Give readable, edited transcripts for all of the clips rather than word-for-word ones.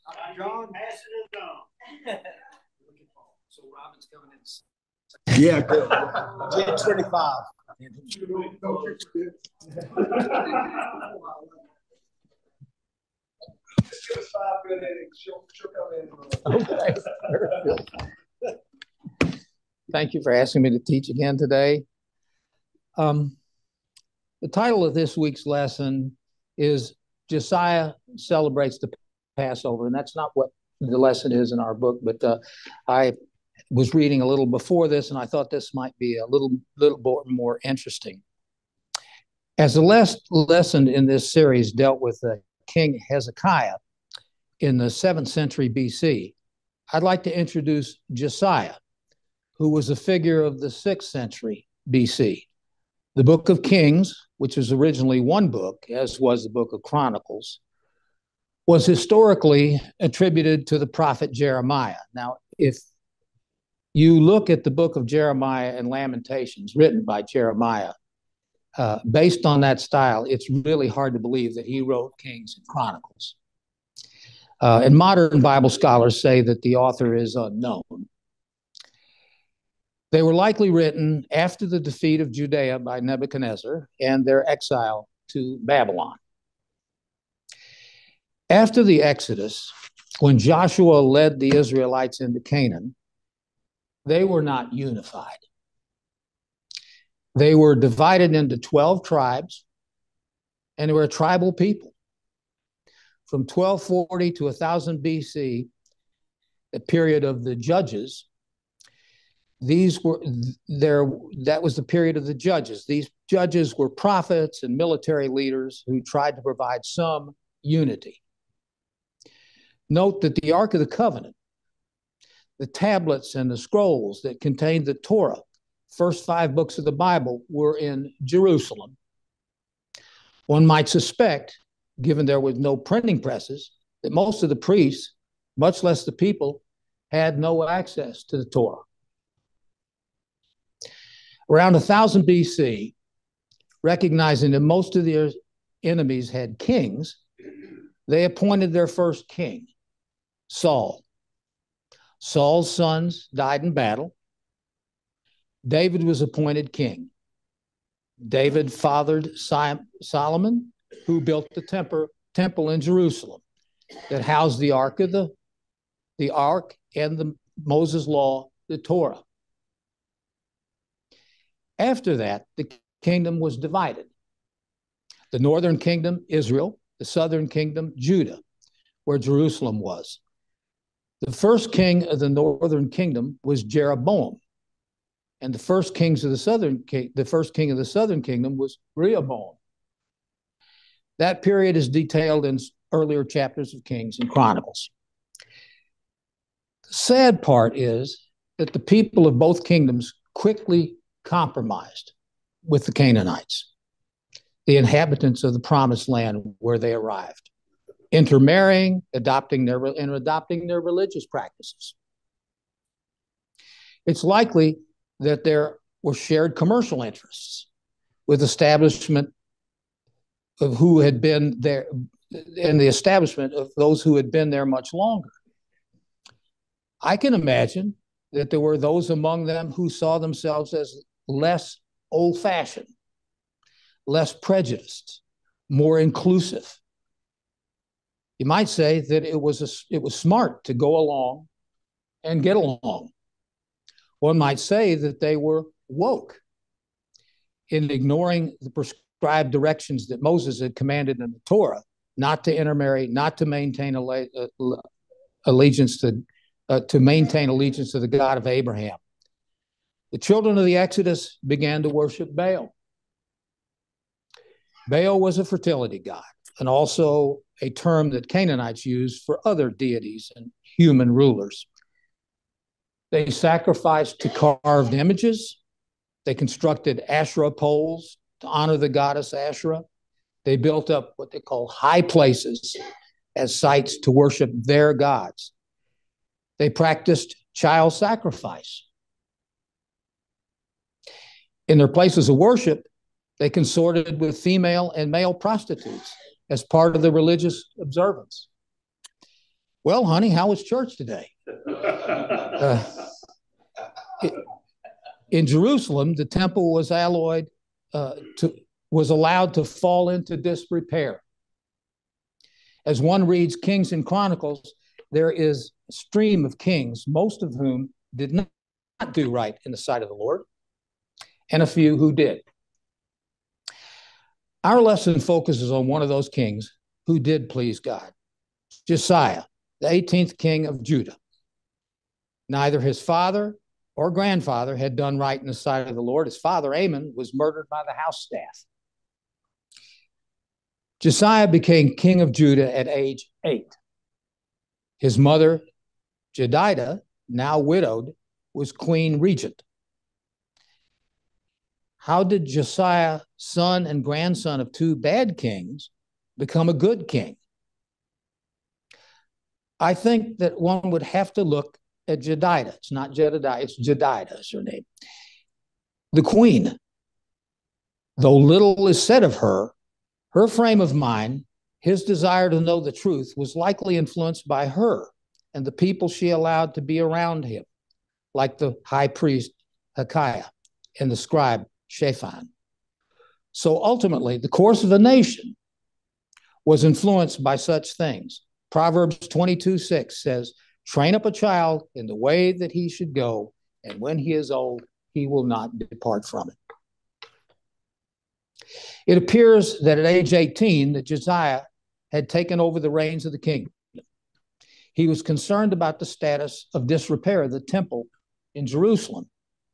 John, passing it on. So Robin's coming in. Yeah, good. 10:25. Give us 5 minutes. She'll come in. Okay. Thank you for asking me to teach again today. The title of this week's lesson is Josiah Celebrates the Passover, and that's not what the lesson is in our book, but I was reading a little before this, and I thought this might be a little more interesting. As the last lesson in this series dealt with King Hezekiah in the 7th century BC, I'd like to introduce Josiah, who was a figure of the 6th century BC. The book of Kings, which was originally one book, as was the book of Chronicles, was historically attributed to the prophet Jeremiah. Now, if you look at the book of Jeremiah and Lamentations written by Jeremiah, based on that style, it's really hard to believe that he wrote Kings and Chronicles. And modern Bible scholars say that the author is unknown. They were likely written after the defeat of Judea by Nebuchadnezzar and their exile to Babylon. After the Exodus, when Joshua led the Israelites into Canaan, they were not unified. They were divided into 12 tribes, and they were a tribal people. From 1240 to 1000 BC, the period of the judges, that was the period of the judges. These judges were prophets and military leaders who tried to provide some unity. Note that the Ark of the Covenant, the tablets and the scrolls that contained the Torah, first 5 books of the Bible, were in Jerusalem. One might suspect, given there was no printing presses, that most of the priests, much less the people, had no access to the Torah. Around 1000 BC, recognizing that most of their enemies had kings, they appointed their first king, Saul. Saul's sons died in battle. David was appointed king. David fathered Solomon, who built the temple in Jerusalem that housed the ark and the Moses' law, the Torah. After that, the kingdom was divided. The northern kingdom, Israel, the southern kingdom, Judah, where Jerusalem was. The first king of the northern kingdom was Jeroboam, and the first king of the southern kingdom was Rehoboam. That period is detailed in earlier chapters of Kings and Chronicles. The sad part is that the people of both kingdoms quickly compromised with the Canaanites, the inhabitants of the promised land where they arrived, intermarrying, adopting their religious practices. It's likely that there were shared commercial interests with establishment of who had been there and the establishment of those who had been there much longer. I can imagine that there were those among them who saw themselves as less old-fashioned, less prejudiced, more inclusive. You might say that it was smart to go along and get along. One might say that they were woke in ignoring the prescribed directions that Moses had commanded in the Torah, not to intermarry, not to maintain allegiance to the God of Abraham. The children of the Exodus began to worship Baal. Baal was a fertility god, and also a term that Canaanites used for other deities and human rulers. They sacrificed to carved images. They constructed Asherah poles to honor the goddess Asherah. They built up what they call high places as sites to worship their gods. They practiced child sacrifice. In their places of worship, they consorted with female and male prostitutes as part of the religious observance. Well, honey, how was church today? In Jerusalem, the temple was allowed to fall into disrepair. As one reads Kings and Chronicles, there is a stream of kings, most of whom did not do right in the sight of the Lord, and a few who did. Our lesson focuses on one of those kings who did please God, Josiah, the 18th king of Judah. Neither his father or grandfather had done right in the sight of the Lord. His father, Amon, was murdered by the house staff. Josiah became king of Judah at age 8. His mother, Jedidah, now widowed, was queen regent. How did Josiah, son and grandson of two bad kings, become a good king? I think that one would have to look at Jedidah. It's not Jedidiah, it's Jedidah is her name. The queen. Though little is said of her, her frame of mind, his desire to know the truth, was likely influenced by her and the people she allowed to be around him, like the high priest Hilkiah and the scribe Shaphan. So ultimately, the course of the nation was influenced by such things. Proverbs 22:6 says, train up a child in the way that he should go, and when he is old, he will not depart from it. It appears that at age 18, that Josiah had taken over the reins of the kingdom. He was concerned about the status of disrepair of the temple in Jerusalem.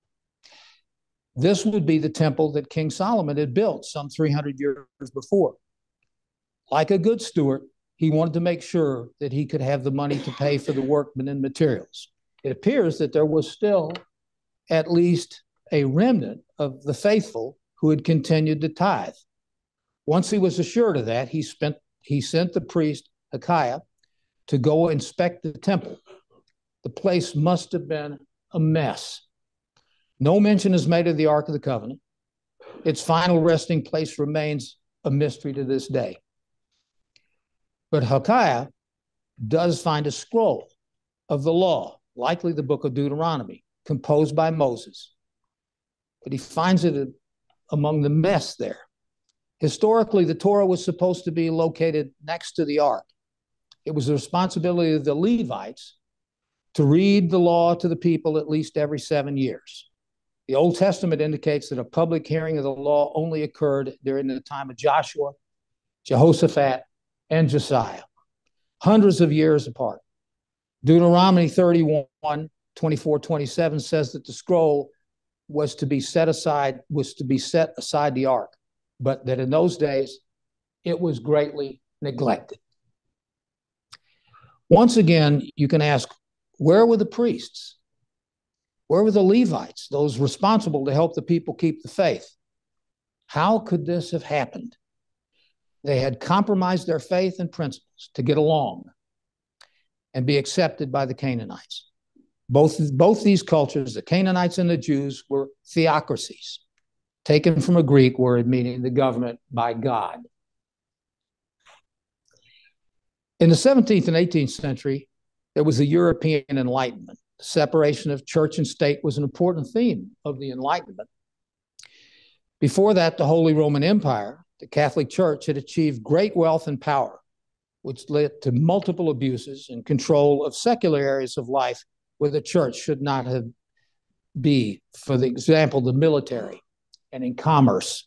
This would be the temple that King Solomon had built some 300 years before. Like a good steward, he wanted to make sure that he could have the money to pay for the workmen and materials. It appears that there was still at least a remnant of the faithful who had continued to tithe. Once he was assured of that, he sent the priest Hilkiah to go inspect the temple. The place must have been a mess. No mention is made of the Ark of the Covenant. Its final resting place remains a mystery to this day. But Hilkiah does find a scroll of the law, likely the book of Deuteronomy, composed by Moses. But he finds it among the mess there. Historically, the Torah was supposed to be located next to the ark. It was the responsibility of the Levites to read the law to the people at least every 7 years. The Old Testament indicates that a public hearing of the law only occurred during the time of Joshua, Jehoshaphat, and Josiah, hundreds of years apart. Deuteronomy 31, 24, 27 says that the scroll was to be set aside the ark, but that in those days it was greatly neglected. Once again, you can ask, where were the priests? Where were the Levites, those responsible to help the people keep the faith? How could this have happened? They had compromised their faith and principles to get along and be accepted by the Canaanites. Both these cultures, the Canaanites and the Jews, were theocracies, taken from a Greek word meaning the government by God. In the 17th and 18th century, there was the European Enlightenment. The separation of church and state was an important theme of the Enlightenment. Before that, the Holy Roman Empire, the Catholic Church, had achieved great wealth and power, which led to multiple abuses and control of secular areas of life where the church should not have be, for example, the military and in commerce.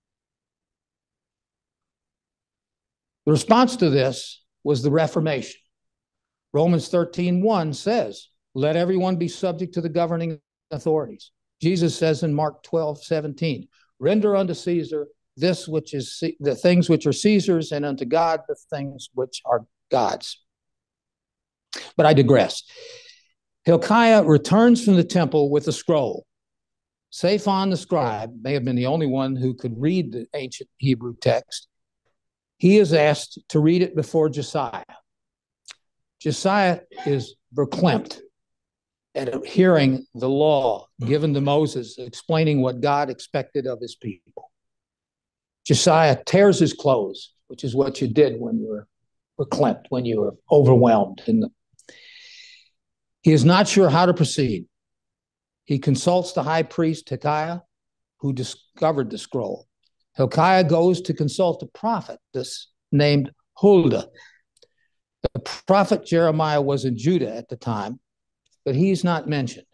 The response to this was the Reformation. Romans 13:1 says, let everyone be subject to the governing authorities. Jesus says in Mark 12:17, render unto Caesar the things which are Caesar's, and unto God the things which are God's. But I digress. Hilkiah returns from the temple with a scroll. Shaphan the scribe may have been the only one who could read the ancient Hebrew text. He is asked to read it before Josiah. Josiah is verklempt at hearing the law given to Moses, explaining what God expected of his people. Josiah tears his clothes, which is what you did when you were verklempt, when you are overwhelmed. He is not sure how to proceed. He consults the high priest Hilkiah, who discovered the scroll. Hilkiah goes to consult a prophet named Huldah. The prophet Jeremiah was in Judah at the time, but he's not mentioned.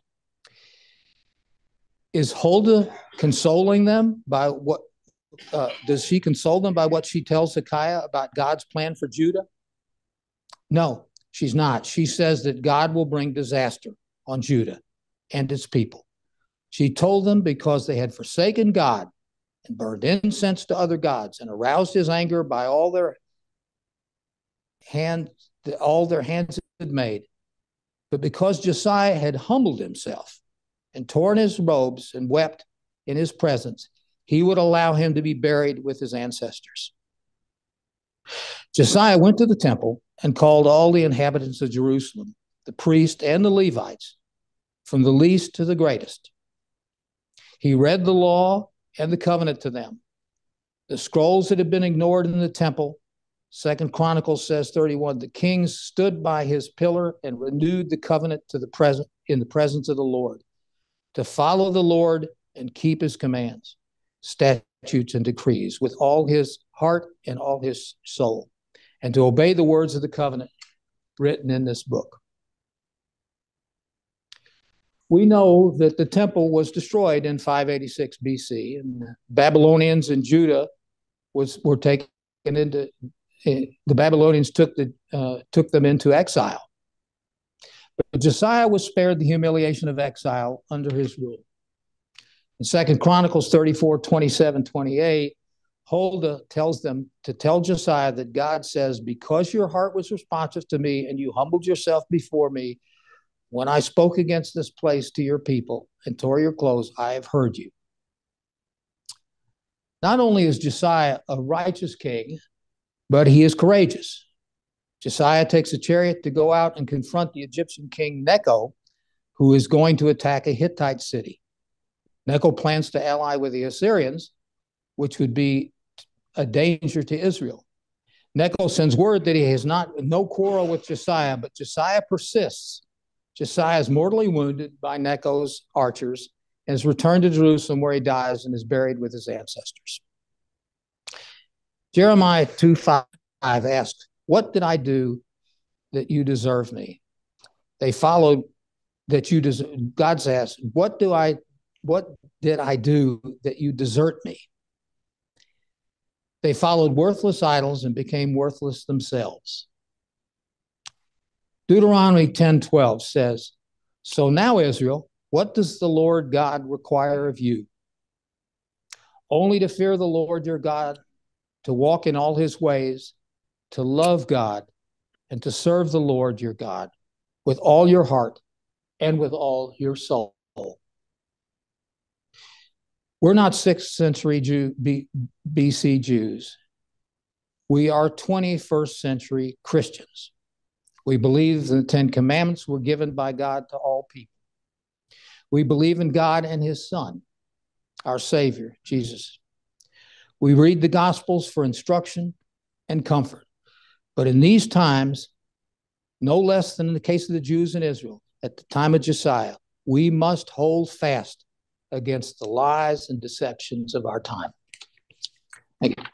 Is Huldah consoling them by what? Does she console them by what she tells Hilkiah about God's plan for Judah? No, she's not. She says that God will bring disaster on Judah and its people. She told them because they had forsaken God and burned incense to other gods and aroused his anger by all their hands had made. But because Josiah had humbled himself and torn his robes and wept in his presence, he would allow him to be buried with his ancestors. Josiah went to the temple and called all the inhabitants of Jerusalem, the priests and the Levites, from the least to the greatest. He read the law and the covenant to them. The scrolls that had been ignored in the temple, 2 Chronicles says 31, the kings stood by his pillar and renewed the covenant in the presence of the Lord, to follow the Lord and keep his commands, statutes, and decrees with all his heart and all his soul, and to obey the words of the covenant written in this book. We know that the temple was destroyed in 586 BC, and the Babylonians and Judah were taken into. The Babylonians took them into exile. But Josiah was spared the humiliation of exile under his rule. In 2 Chronicles 34, 27, 28, Huldah tells them to tell Josiah that God says, because your heart was responsive to me and you humbled yourself before me, when I spoke against this place to your people and tore your clothes, I have heard you. Not only is Josiah a righteous king, but he is courageous. Josiah takes a chariot to go out and confront the Egyptian king Necho, who is going to attack a Hittite city. Necho plans to ally with the Assyrians, which would be a danger to Israel. Necho sends word that he has no quarrel with Josiah, but Josiah persists. Josiah is mortally wounded by Necho's archers and is returned to Jerusalem, where he dies and is buried with his ancestors. Jeremiah 2:5 asks, what did I do that you deserve me? They followed that you deserve. God asked, what did I do that you desert me? They followed worthless idols and became worthless themselves. Deuteronomy 10:12 says, so now, Israel, what does the Lord God require of you? Only to fear the Lord your God, to walk in all his ways, to love God, and to serve the Lord your God with all your heart and with all your soul. We're not 6th century BC Jews. We are 21st century Christians. We believe the 10 Commandments were given by God to all people. We believe in God and his Son, our Savior, Jesus. We read the Gospels for instruction and comfort. But in these times, no less than in the case of the Jews in Israel, at the time of Josiah, we must hold fast against the lies and deceptions of our time. Thank you.